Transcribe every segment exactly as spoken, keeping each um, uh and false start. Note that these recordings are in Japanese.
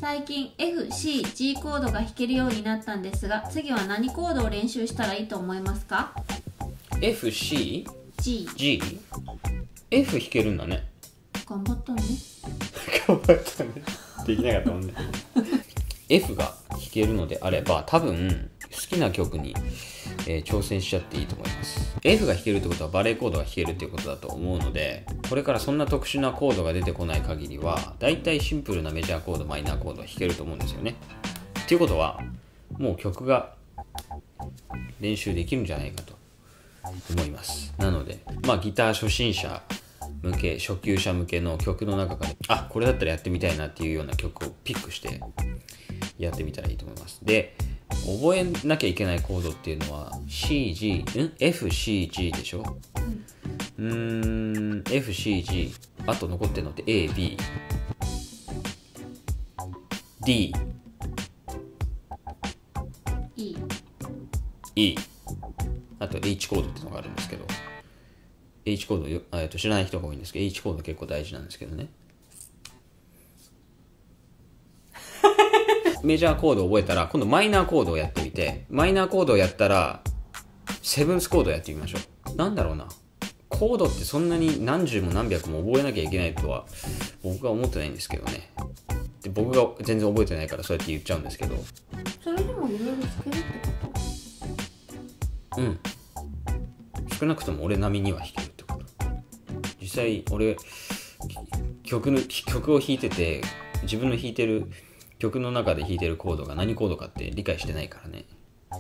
最近 エフシージー コードが弾けるようになったんですが、次は何コードを練習したらいいと思いますか？ エフシー G。 G？ F 弾けるんだね。 頑張ったね。 頑張ったね。できなかったもんね。F が弾けるのであれば、多分好きな曲に、えー、挑戦しちゃっていいと思います。F が弾けるってことはバレーコードが弾けるっていうことだと思うので、これからそんな特殊なコードが出てこない限りは、だいたいシンプルなメジャーコード、マイナーコードは弾けると思うんですよね。っていうことは、もう曲が練習できるんじゃないかと思います。なので、まあギター初心者向け、初級者向けの曲の中から、あ、これだったらやってみたいなっていうような曲をピックしてやってみたらいいと思います。で、覚えなきゃいけないコードっていうのは シージー、ん エフシージー でしょ、うん、うーん エフシージー、 あと残ってるのって エービーディー E、 あと H コードっていうのがあるんですけど、 H コードよ、えっと知らない人が多いんですけど、 H コード結構大事なんですけどね。メジャーコードを覚えたら、今度マイナーコードをやってみて、マイナーコードをやったらセブンスコードをやってみましょう。なんだろうな、コードってそんなに何十も何百も覚えなきゃいけないとは僕は思ってないんですけどね。で、僕が全然覚えてないからそうやって言っちゃうんですけど。 それでもいろいろ弾けるってこと？ うん、少なくとも俺並みには弾けるってこと。実際俺曲の曲を弾いてて、自分の弾いてる曲の中で弾いてるコードが何コードかって理解してないからね。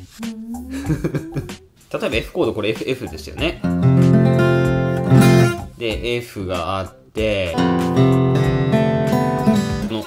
例えば F コード、これ F, F ですよね。で F があって、この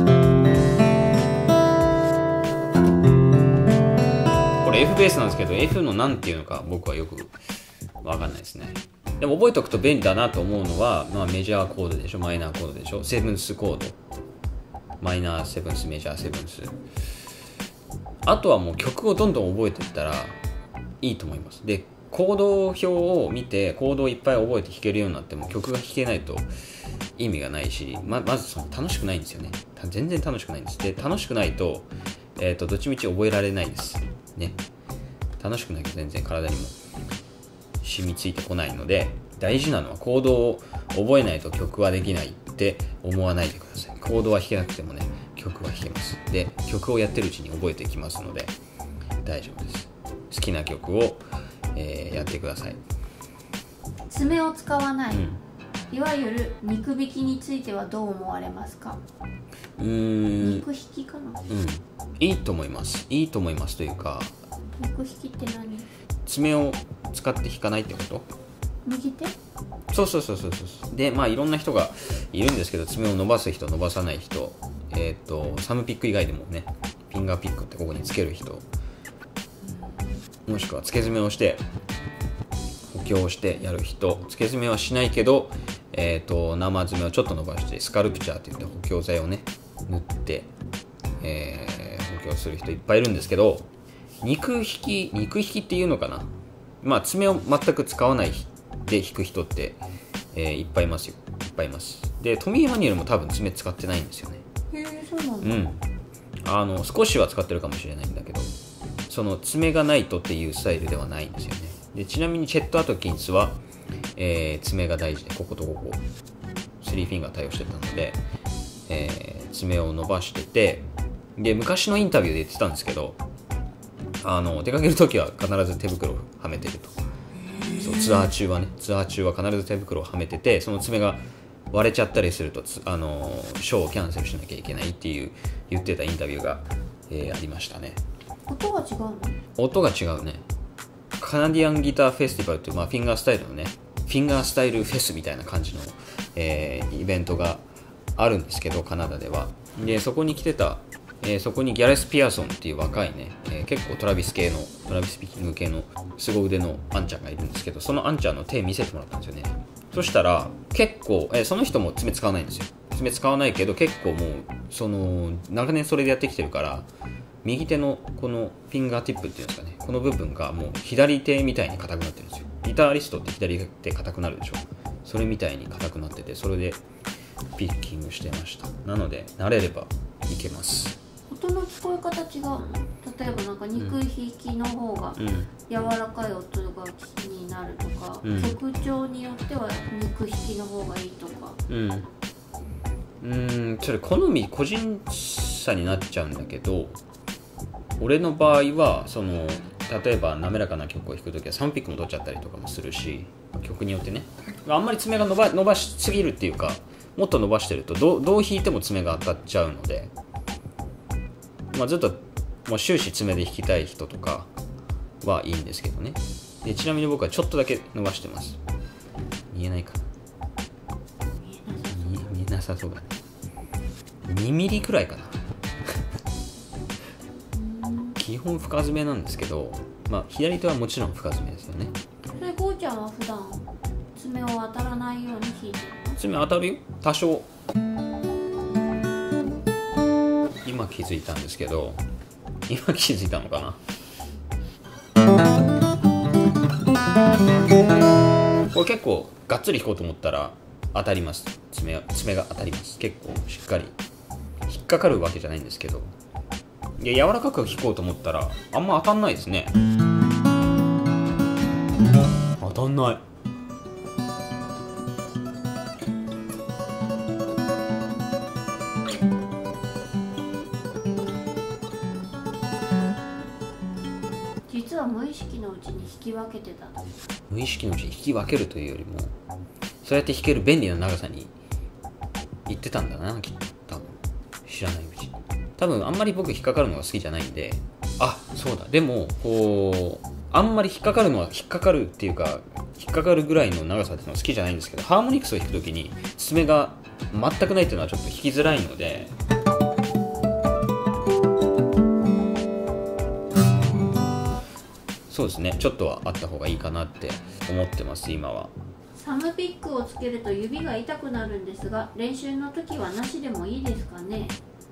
これ F ベースなんですけど、 F の何ていうのか僕はよくわかんないですね。でも覚えておくと便利だなと思うのは、まあ、メジャーコードでしょ、マイナーコードでしょ、セブンスコード、マイナーセブンス、メジャーセブンス。あとはもう曲をどんどん覚えていったらいいと思います。で、コード表を見てコードをいっぱい覚えて弾けるようになっても曲が弾けないと意味がないし、ま, まずその楽しくないんですよね。全然楽しくないんです。で、楽しくないと、えーと、どっちみち覚えられないですね。楽しくないと全然体にも染みついてこないので、大事なのはコードを覚えないと曲はできないって思わないでください。コードは弾けなくてもね、曲は弾けます。で、曲をやってるうちに覚えていきますので大丈夫です。好きな曲を、えー、やってください。 爪を使わない、 うん、 いわゆる肉引きについてはどう思われますか？ うーん、 肉引きかな。 うん、いいと思います。いいと思いますというか、 肉引きって何？ 爪を使って弾かないってこと？ 右手？ そうそうそうそうそう。で、まあいろんな人がいるんですけど、爪を伸ばす人、伸ばさない人、えっとサムピック以外でもね、フィンガーピックってここにつける人、もしくはつけ爪をして補強をしてやる人、つけ爪はしないけど、えっと生爪をちょっと伸ばしてスカルプチャーって言って補強剤をね塗って、えー、補強する人いっぱいいるんですけど、肉引き肉引きっていうのかな、まあ爪を全く使わないで弾く人って、えー、いっぱいいますよ。いっぱいいます。で、トミー・エマニュエルも多分爪使ってないんですよね。 へえ、そうなんだ。 うん。あの少しは使ってるかもしれないんだけど、その爪がないとっていうスタイルではないんですよね。で、ちなみにチェット・アトキンスは、えー、爪が大事で、こことここスリーフィンガー対応してたので、えー、爪を伸ばしてて、で、昔のインタビューで言ってたんですけど、あの出かけるときは必ず手袋をはめてると。そう、ツアー中はね、ツアー中は必ず手袋をはめてて、その爪が割れちゃったりするとつあのショーをキャンセルしなきゃいけないっていう言ってたインタビューが、えー、ありましたね。 音が違うの？ 音が違うね。カナディアンギターフェスティバルという、まあ、フィンガースタイルのね、フィンガースタイルフェスみたいな感じの、えー、イベントがあるんですけど、カナダでは。で、そこに来てた、えー、そこにギャレス・ピアソンっていう若いね、えー、結構トラビス系のトラビスピッキング系の凄腕のアンちゃんがいるんですけど、そのアンちゃんの手見せてもらったんですよね。そしたら結構、えー、その人も爪使わないんですよ。爪使わないけど結構もうその長年それでやってきてるから、右手のこのフィンガーティップっていうんですかね、この部分がもう左手みたいに硬くなってるんですよ。ギタリストって左手硬くなるでしょ。それみたいに硬くなってて、それでピッキングしてました。なので慣れれば、 いけます。 音の聞こえ方違うの？例えばなんか肉引きの方が柔らかい音が気になるとか、うん、曲調によっては肉引きの方がいいとか。うんうーんそれ好み個人差になっちゃうんだけど、俺の場合はその例えば滑らかな曲を弾くときはさんピックも取っちゃったりとかもするし、曲によってね、あんまり爪が伸ば、伸ばしすぎるっていうか、もっと伸ばしてると ど, どう弾いても爪が当たっちゃうので、まあ、ずっともう終始爪で弾きたい人とかはいいんですけどね。でちなみに僕はちょっとだけ伸ばしてます。見えないかな、見え, 見えなさそうだね。にミリくらいかな基本深爪なんですけど、まあ、左手はもちろん深爪ですよね。 それゴーちゃんは普段爪を当たらないように弾いてるの？ 爪当たるよ、多少。今気づいたんですけど、今気づいたのかな。これ結構がっつり弾こうと思ったら当たります。 爪, 爪が当たります。結構しっかり引っかかるわけじゃないんですけど、いや柔らかく弾こうと思ったらあんま当たんないですね。当たんない。 実は無意識のうちに引き分けてた。 無意識のうちに引き分けるというよりも、そうやって弾ける便利な長さにいってたんだな、きっと。多分知らないうちに。多分あんまり僕引っかかるのが好きじゃないんで、あ、そうだ、でもこうあんまり引っかかるのは引っかかるっていうか引っかかるぐらいの長さっていうのは好きじゃないんですけど、ハーモニクスを弾くときに爪が全くないっていうのはちょっと弾きづらいので、そうですね、ちょっとはあった方がいいかなって思ってます今は。 サムピックをつけると指が痛くなるんですが、練習の時はなしでもいいですかね？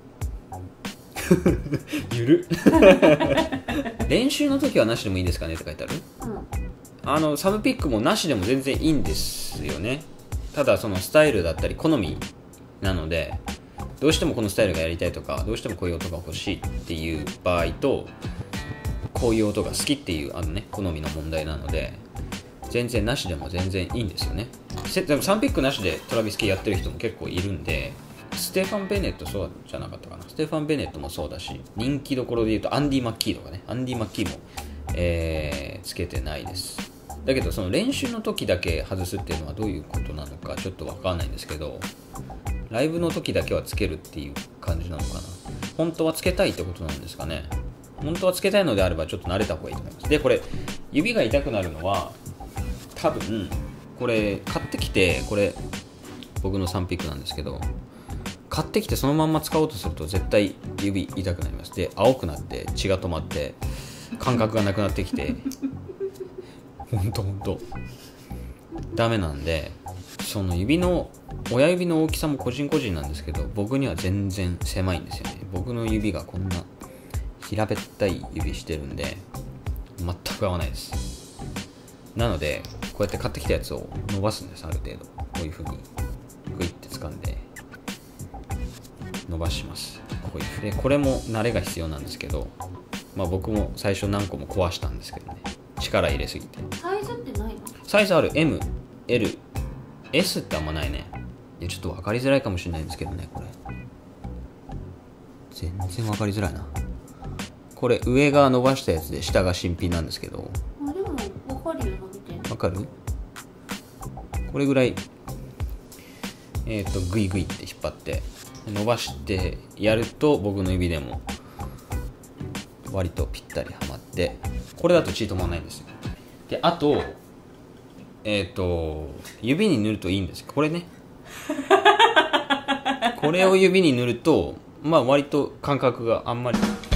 ゆる練習の時はなしでもいいですかねって書いてある、うん、あのサムピックもなしでも全然いいんですよね。ただそのスタイルだったり好みなので、どうしてもこのスタイルがやりたいとか、どうしてもこういう音が欲しいっていう場合と、こういう音が好きっていうあのね好みの問題なので、全然なしでも全然いいんですよね。でもサムピックなしでトラビス系やってる人も結構いるんで、ステファン・ベネットそうじゃなかったかな。ステファン・ベネットもそうだし、人気どころで言うとアンディ・マッキーとかね、アンディ・マッキーも、えー、つけてないです。だけどその練習の時だけ外すっていうのはどういうことなのかちょっと分かんないんですけど、ライブの時だけはつけるっていう感じなのかな。本当はつけたいってことなんですかね。本当はつけたいのであればちょっと慣れた方がいいと思います。でこれ指が痛くなるのは多分これ買ってきて、これ僕のサンピックなんですけど、買ってきてそのまんま使おうとすると絶対指痛くなります。で青くなって血が止まって感覚がなくなってきてほんとほんとダメなんで、その指の親指の大きさも個人個人なんですけど、僕には全然狭いんですよね。僕の指がこんな平べったい指してるんで全く合わないです。なのでこうやって買ってきたやつを伸ばすんです。ある程度こういう風にグイって掴んで伸ばします。こういう風でこれも慣れが必要なんですけど、まあ僕も最初何個も壊したんですけどね、力入れすぎて。 サイズってないの？ サイズある。 エム、エル、エス ってあんまないね。いやちょっと分かりづらいかもしれないんですけどね、これ全然分かりづらいな。これ上が伸ばしたやつで下が新品なんですけど、 あでも分かるよ、伸びてる。 分かる？これぐらいえっとグイグイって引っ張って伸ばしてやると僕の指でも割とぴったりはまって、これだと血止まらないんですよ。であとえっと指に塗るといいんです。これねこれを指に塗るとまあ割と感覚があんまり